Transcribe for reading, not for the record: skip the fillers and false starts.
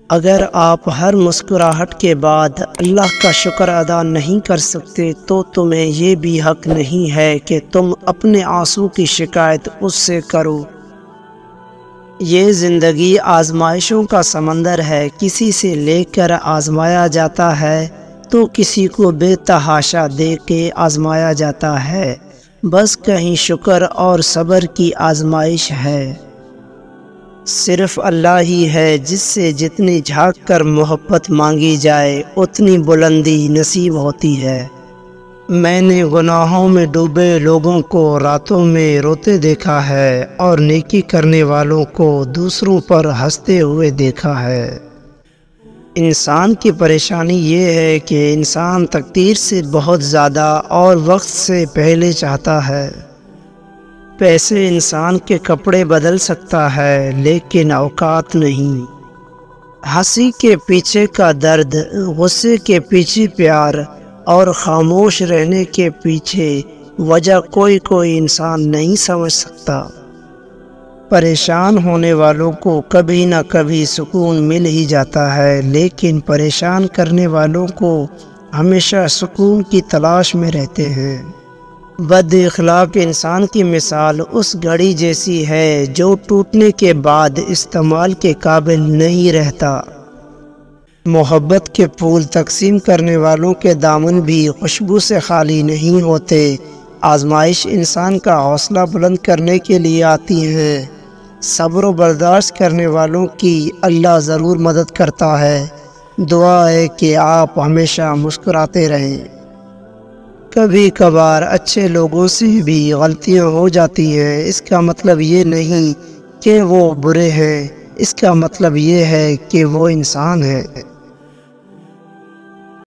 اگر آپ ہر مسکراہٹ کے بعد اللہ کا شکر ادا نہیں کر سکتے تو تمہیں یہ بھی حق نہیں ہے کہ تم اپنے آنسو کی شکایت اس سے کرو۔ یہ زندگی آزمائشوں کا سمندر ہے، کسی سے لے کر آزمایا جاتا ہے تو کسی کو بے تحاشا دے کے آزمایا جاتا ہے، بس کہیں شکر اور صبر کی آزمائش ہے۔ صرف اللہ ہی ہے جس سے جتنی جھانک کر محبت مانگی جائے اتنی بلندی نصیب ہوتی ہے۔ میں نے گناہوں میں ڈوبے لوگوں کو راتوں میں روتے دیکھا ہے اور نیکی کرنے والوں کو دوسروں پر ہنستے ہوئے دیکھا ہے۔ انسان کی پریشانی یہ ہے کہ انسان تقدیر سے بہت زیادہ اور وقت سے پہلے چاہتا ہے۔ پیسے انسان کے کپڑے بدل سکتا ہے لیکن اوقات نہیں۔ ہنسی کے پیچھے کا درد، غصے کے پیچھے پیار اور خاموش رہنے کے پیچھے وجہ کوئی انسان نہیں سمجھ سکتا۔ پریشان ہونے والوں کو کبھی نہ کبھی سکون مل ہی جاتا ہے، لیکن پریشان کرنے والوں کو ہمیشہ سکون کی تلاش میں رہتے ہیں۔ بد اخلاق انسان کی مثال اس گھڑی جیسی ہے جو ٹوٹنے کے بعد استعمال کے قابل نہیں رہتا۔ محبت کے پھول تقسیم کرنے والوں کے دامن بھی خوشبو سے خالی نہیں ہوتے۔ آزمائش انسان کا حوصلہ بلند کرنے کے لیے آتی ہے۔ صبر و برداشت کرنے والوں کی اللہ ضرور مدد کرتا ہے۔ دعا ہے کہ آپ ہمیشہ مسکراتے رہیں۔ کبھی کبھار اچھے لوگوں سے بھی غلطیاں ہو جاتی ہیں، اس کا مطلب یہ نہیں کہ وہ برے ہیں، اس کا مطلب یہ ہے کہ وہ انسان ہیں۔